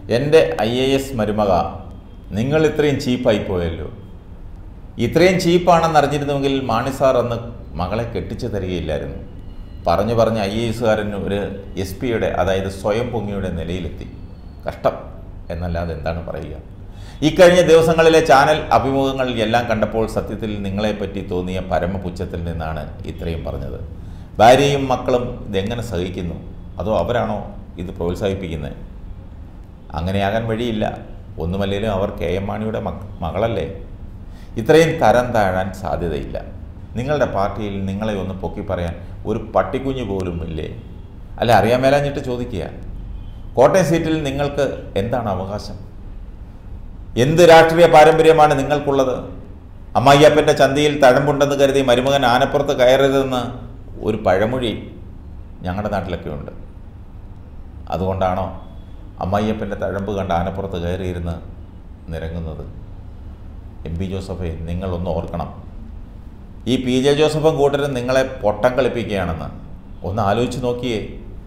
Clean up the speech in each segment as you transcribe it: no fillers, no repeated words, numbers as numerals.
എൻ്റെ IAS മരുമക, നിങ്ങൾ ഇത്രയും ചീപ്പായി പോയല്ലോ. ഇത്രയും ചീപ്പാണെന്ന് അറിഞ്ഞിരുന്നുവെങ്കിൽ മാണി സാർ അന്ന് മകളെ കെട്ടിച്ചു തരികയില്ലായിരുന്നു. പറഞ്ഞു പറഞ്ഞ് IASകാരൻ ഒരു SP-യുടെ, അതായത് സ്വയം പൊങ്ങിയുടെ നിലയിലെത്തി. കഷ്ടം എന്നല്ലാതെ എന്താണ് പറയുക. ഇക്കഴിഞ്ഞ ദിവസങ്ങളിലെ ചാനൽ അഭിമുഖങ്ങൾ എല്ലാം കണ്ടപ്പോൾ സത്യത്തിൽ നിങ്ങളെപ്പറ്റി തോന്നിയ പരമപുച്ഛത്തിൽ നിന്നാണ് ഇത്രയും പറഞ്ഞത്. ഭാര്യയും മക്കളും ഇതെങ്ങനെ സഹിക്കുന്നു? അതോ അവരാണോ ഇത് പ്രോത്സാഹിപ്പിക്കുന്നത്? അങ്ങനെയാകാൻ വഴിയില്ല. ഒന്നുമല്ലെങ്കിലും അവർ KM മാണിയുടെ മകളല്ലേ. ഇത്രയും തരം താഴാൻ സാധ്യതയില്ല. നിങ്ങളുടെ പാർട്ടിയിൽ നിങ്ങളെ ഒന്ന് പൊക്കി പറയാൻ ഒരു പട്ടിക്കുഞ്ഞ് പോലും ഇല്ലേ? അല്ല, അറിയാൻ മേലാഞ്ഞിട്ട് ചോദിക്കുക. കോട്ടയം സീറ്റിൽ നിങ്ങൾക്ക് എന്താണ് അവകാശം? എന്ത് രാഷ്ട്രീയ പാരമ്പര്യമാണ് നിങ്ങൾക്കുള്ളത്? അമ്മായിയപ്പൻ്റെ ചന്തയിൽ തഴമ്പുണ്ടെന്ന് കരുതി മരുമകൻ ആനപ്പുറത്ത് കയറരുതെന്ന് ഒരു പഴമൊഴി ഞങ്ങളുടെ നാട്ടിലൊക്കെ ഉണ്ട്. അതുകൊണ്ടാണോ അമ്മായിയപ്പൻ്റെ തഴമ്പ് കണ്ട് ആനപ്പുറത്ത് കയറിയിരുന്ന് നിരങ്ങുന്നത്? MP ജോസഫെ, നിങ്ങളൊന്ന് ഓർക്കണം. ഈ PJ ജോസഫും കൂട്ടരും നിങ്ങളെ പൊട്ടം കളിപ്പിക്കുകയാണെന്ന് ഒന്ന് ആലോചിച്ച് നോക്കിയേ.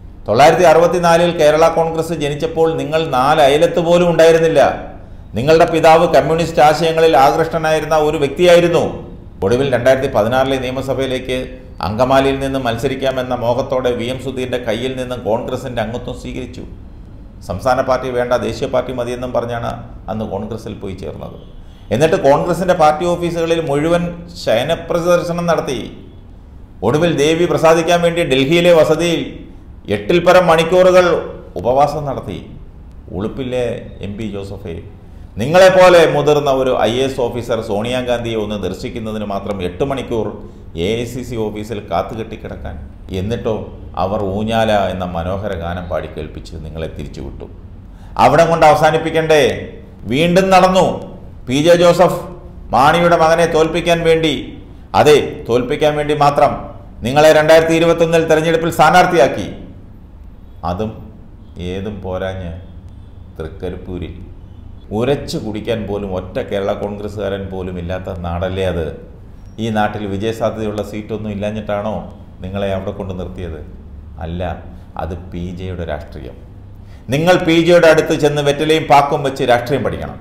1964 കേരള കോൺഗ്രസ് ജനിച്ചപ്പോൾ നിങ്ങൾ 4 അയലത്ത് പോലും ഉണ്ടായിരുന്നില്ല. നിങ്ങളുടെ പിതാവ് കമ്മ്യൂണിസ്റ്റ് ആശയങ്ങളിൽ ആകൃഷ്ടനായിരുന്ന ഒരു വ്യക്തിയായിരുന്നു. ഒടുവിൽ 2016 നിയമസഭയിലേക്ക് അങ്കമാലിയിൽ നിന്ന് മത്സരിക്കാമെന്ന മോഹത്തോടെ VM സുധീറിൻ്റെ കയ്യിൽ നിന്നും കോൺഗ്രസിൻ്റെ അംഗത്വം സ്വീകരിച്ചു. സംസ്ഥാന പാർട്ടി വേണ്ട, ദേശീയ പാർട്ടി മതിയെന്നും പറഞ്ഞാണ് അന്ന് കോൺഗ്രസിൽ പോയി ചേർന്നത്. എന്നിട്ട് കോൺഗ്രസിൻ്റെ പാർട്ടി ഓഫീസുകളിൽ മുഴുവൻ ശയനപ്രദർശനം നടത്തി. ഒടുവിൽ ദേവി പ്രസാദിക്കാൻ വേണ്ടി ഡൽഹിയിലെ വസതിയിൽ 8-ൽ പരം മണിക്കൂറുകൾ ഉപവാസം നടത്തി. ഉളുപ്പില്ലേ MP ജോസഫെ? നിങ്ങളെപ്പോലെ മുതിർന്ന ഒരു IAS ഓഫീസർ സോണിയാഗാന്ധിയെ ഒന്ന് ദർശിക്കുന്നതിന് മാത്രം 8 മണിക്കൂർ AICC ഓഫീസിൽ കാത്തുകെട്ടിക്കിടക്കാൻ. എന്നിട്ടോ അവർ ഊഞ്ഞാല എന്ന മനോഹര ഗാനം പാടി കേൾപ്പിച്ച് നിങ്ങളെ തിരിച്ചുവിട്ടു. അവിടെ കൊണ്ട് അവസാനിപ്പിക്കണ്ടേ? വീണ്ടും നടന്നു. PJ ജോസഫ് മാണിയുടെ മകനെ തോൽപ്പിക്കാൻ വേണ്ടി, അതെ തോൽപ്പിക്കാൻ വേണ്ടി മാത്രം നിങ്ങളെ 2021 തെരഞ്ഞെടുപ്പിൽ സ്ഥാനാർത്ഥിയാക്കി. അതും ഏതും പോരാഞ്ഞ് തൃക്കരിപ്പൂരിൽ ഉരച്ചു കുടിക്കാൻ പോലും ഒറ്റ കേരള കോൺഗ്രസ്സുകാരൻ പോലും ഇല്ലാത്ത നാടല്ലേ അത്. ഈ നാട്ടിൽ വിജയസാധ്യതയുള്ള സീറ്റൊന്നും ഇല്ലാഞ്ഞിട്ടാണോ നിങ്ങളെ അവിടെ കൊണ്ട് നിർത്തിയത്? അല്ല, അത് PJയുടെ രാഷ്ട്രീയം. നിങ്ങൾ PJയുടെ അടുത്ത് ചെന്ന് വെറ്റിലയും പാക്കും വെച്ച് രാഷ്ട്രീയം പഠിക്കണം.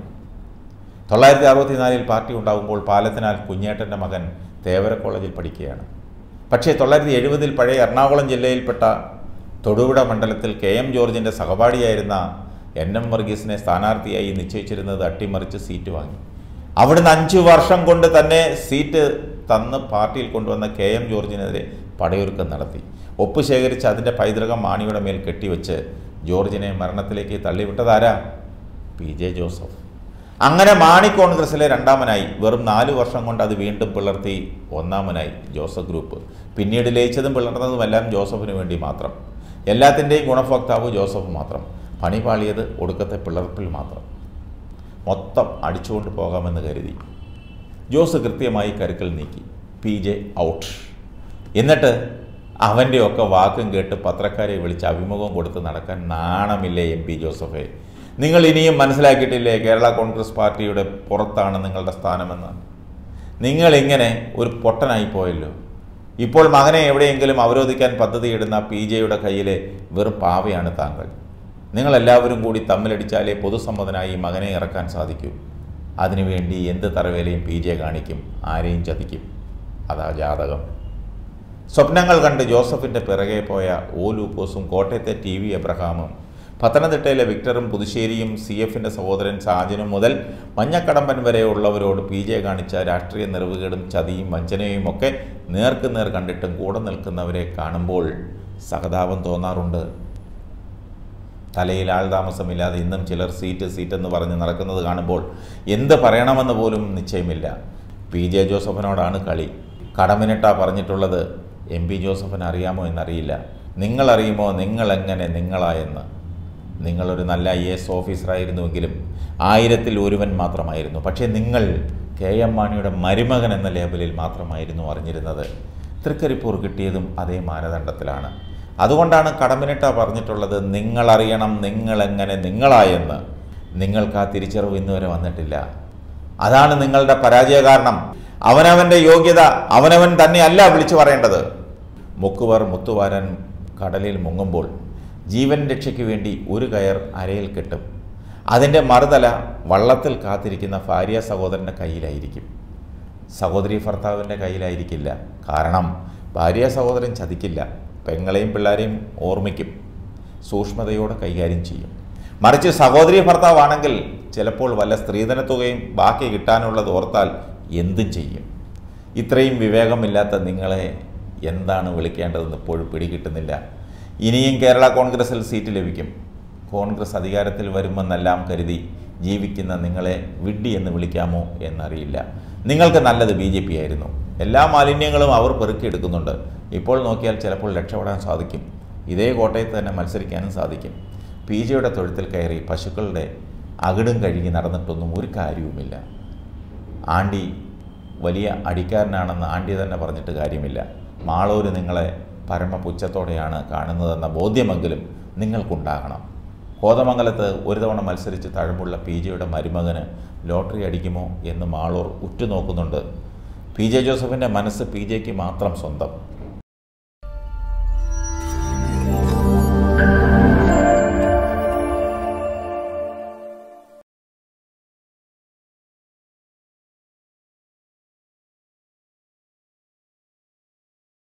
1964 പാർട്ടി ഉണ്ടാകുമ്പോൾ പാലത്തിനാൽ കുഞ്ഞേട്ടൻ്റെ മകൻ തേവര കോളേജിൽ പഠിക്കുകയാണ്. പക്ഷേ 1970 പഴയ എറണാകുളം ജില്ലയിൽപ്പെട്ട തൊടുപുഴ മണ്ഡലത്തിൽ KM ജോർജിൻ്റെ സഹപാഠിയായിരുന്ന NM വർഗീസിനെ സ്ഥാനാർത്ഥിയായി നിശ്ചയിച്ചിരുന്നത് അട്ടിമറിച്ച് സീറ്റ് വാങ്ങി. അവിടുന്ന് 5 വർഷം കൊണ്ട് തന്നെ സീറ്റ് തന്ന് പാർട്ടിയിൽ കൊണ്ടുവന്ന KM ജോർജിനെതിരെ പടയൊരുക്കം നടത്തി. ഒപ്പ് ശേഖരിച്ച് അതിൻ്റെ പൈതൃകം മാണിയുടെ മേൽ കെട്ടിവെച്ച് ജോർജിനെ മരണത്തിലേക്ക് തള്ളിവിട്ടതാരാ? PJ Joseph. അങ്ങനെ മാണി കോൺഗ്രസിലെ രണ്ടാമനായി. വെറും 4 വർഷം കൊണ്ട് അത് വീണ്ടും പിളർത്തി ഒന്നാമനായി ജോസഫ് ഗ്രൂപ്പ്. പിന്നീട് ലയിച്ചതും പിളർന്നതുമെല്ലാം ജോസഫിന് വേണ്ടി മാത്രം. എല്ലാത്തിൻ്റെയും ഗുണഭോക്താവ് ജോസഫ് മാത്രം. പണി പാളിയത് ഒടുക്കത്തെ പിളർപ്പിൽ മാത്രം. മൊത്തം അടിച്ചുകൊണ്ട് പോകാമെന്ന് കരുതി. ജോസ് കൃത്യമായി കരുക്കൾ നീക്കി. PJ out. എന്നിട്ട് അവൻ്റെയൊക്കെ വാക്കും കേട്ട് പത്രക്കാരെ വിളിച്ച് അഭിമുഖം കൊടുത്ത് നടക്കാൻ നാണമില്ലേ MP ജോസഫെ? നിങ്ങൾ ഇനിയും മനസ്സിലാക്കിയിട്ടില്ലേ കേരള കോൺഗ്രസ് പാർട്ടിയുടെ പുറത്താണ് നിങ്ങളുടെ സ്ഥാനമെന്ന്? നിങ്ങളിങ്ങനെ ഒരു പൊട്ടനായി പോയല്ലോ. ഇപ്പോൾ മകനെ എവിടെയെങ്കിലും അവരോധിക്കാൻ പദ്ധതിയിടുന്ന PJയുടെ കയ്യിലെ വെറും പാവയാണ് താങ്കൾ. നിങ്ങളെല്ലാവരും കൂടി തമ്മിലടിച്ചാലേ പൊതുസമ്മതനായി മകനെ ഇറക്കാൻ സാധിക്കൂ. അതിനുവേണ്ടി എന്ത് തറവേലയും PJ കാണിക്കും, ആരെയും ചതിക്കും. അതാ ജാതകം. സ്വപ്നങ്ങൾ കണ്ട് ജോസഫിൻ്റെ പിറകെ പോയ ലൂക്കോസും കോട്ടയത്തെ TV എബ്രഹാമും പത്തനംതിട്ടയിലെ വിക്ടറും പുതുശ്ശേരിയും CFൻ്റെ സഹോദരൻ സാജനും മുതൽ മഞ്ഞക്കടമ്പൻ വരെ ഉള്ളവരോട് PJ കാണിച്ച രാഷ്ട്രീയ നിറവുകേടും ചതിയും വഞ്ചനയും ഒക്കെ നേർക്കുനേർ കണ്ടിട്ടും കൂടെ നിൽക്കുന്നവരെ കാണുമ്പോൾ സഹതാപം തോന്നാറുണ്ട്. തലയിൽ ആൾതാമസമില്ലാതെ ഇന്നും ചിലർ സീറ്റെന്ന് പറഞ്ഞ് നടക്കുന്നത് കാണുമ്പോൾ എന്ത് പറയണമെന്ന് പോലും നിശ്ചയമില്ല. PJ ജോസഫിനോടാണ് കളി. കടമിനിട്ടാ പറഞ്ഞിട്ടുള്ളത്. MP ജോസഫിന് അറിയാമോ എന്നറിയില്ല. നിങ്ങളറിയുമോ നിങ്ങളെങ്ങനെ നിങ്ങളായെന്ന്? നിങ്ങളൊരു നല്ല IAS ഓഫീസറായിരുന്നുവെങ്കിലും 1000-ൽ ഒരുവൻ മാത്രമായിരുന്നു. പക്ഷേ നിങ്ങൾ KM മാണിയുടെ മരുമകൻ എന്ന ലേബലിൽ മാത്രമായിരുന്നു അറിഞ്ഞിരുന്നത്. തൃക്കരിപ്പൂർ കിട്ടിയതും അതേ മാനദണ്ഡത്തിലാണ്. അതുകൊണ്ടാണ് കടമിനിട്ട പറഞ്ഞിട്ടുള്ളത്, നിങ്ങളറിയണം നിങ്ങളെങ്ങനെ നിങ്ങളായെന്ന്. നിങ്ങൾക്ക് ആ തിരിച്ചറിവ് ഇന്നുവരെ വന്നിട്ടില്ല. അതാണ് നിങ്ങളുടെ പരാജയ കാരണം. അവനവൻ്റെ യോഗ്യത അവനവൻ തന്നെയല്ല വിളിച്ചു പറയേണ്ടത്. മുക്കുവർ മുത്തുവാരൻ കടലിൽ മുങ്ങുമ്പോൾ ജീവൻ രക്ഷയ്ക്ക് വേണ്ടി ഒരു കയർ അരയിൽ കെട്ടും. അതിൻ്റെ മറുതല വള്ളത്തിൽ കാത്തിരിക്കുന്ന ഭാര്യ സഹോദരൻ്റെ കയ്യിലായിരിക്കും, സഹോദരി ഭർത്താവിൻ്റെ കയ്യിലായിരിക്കില്ല. കാരണം ഭാര്യ സഹോദരൻ ചതിക്കില്ല, പെങ്ങളെയും പിള്ളേരെയും ഓർമ്മിക്കും, സൂക്ഷ്മതയോടെ കൈകാര്യം ചെയ്യും. മറിച്ച് സഹോദരി ഭർത്താവാണെങ്കിൽ ചിലപ്പോൾ വല്ല സ്ത്രീധനത്തുകയും ബാക്കി കിട്ടാനുള്ളത് ഓർത്താൽ എന്തും ചെയ്യും. ഇത്രയും വിവേകമില്ലാത്ത നിങ്ങളെ എന്താണ് വിളിക്കേണ്ടതെന്ന് ഇപ്പോഴും പിടികിട്ടുന്നില്ല. ഇനിയും കേരള കോൺഗ്രസിൽ സീറ്റ് ലഭിക്കും. കോൺഗ്രസ് അധികാരത്തിൽ വരുമെന്നെല്ലാം കരുതി ജീവിക്കുന്ന നിങ്ങളെ വിഡ്ഢി എന്ന് വിളിക്കാമോ എന്നറിയില്ല. നിങ്ങൾക്ക് നല്ലത് BJP ആയിരുന്നു. എല്ലാ മാലിന്യങ്ങളും അവർ പെറുക്കിയെടുക്കുന്നുണ്ട്. ഇപ്പോൾ നോക്കിയാൽ ചിലപ്പോൾ രക്ഷപ്പെടാൻ സാധിക്കും. ഇതേ കോട്ടയത്ത് തന്നെ മത്സരിക്കാനും സാധിക്കും. PJയുടെ തൊഴുത്തിൽ കയറി പശുക്കളുടെ അകിടും കഴുകി നടന്നിട്ടൊന്നും ഒരു കാര്യവുമില്ല. ആണ്ടി വലിയ അടിക്കാരനാണെന്ന് ആണ്ടി തന്നെ പറഞ്ഞിട്ട് കാര്യമില്ല. മാളൂര് നിങ്ങളെ പരമപുച്ഛത്തോടെയാണ് കാണുന്നതെന്ന ബോധ്യമെങ്കിലും നിങ്ങൾക്കുണ്ടാകണം. കോതമംഗലത്ത് ഒരു തവണ മത്സരിച്ച് തഴമ്പുള്ള PJയുടെ മരുമകന് ലോട്ടറി അടിക്കുമോ എന്ന് മാളൂർ ഉറ്റുനോക്കുന്നുണ്ട്. PJ ജോസഫിൻ്റെ മനസ്സ് PJയ്ക്ക് മാത്രം സ്വന്തം.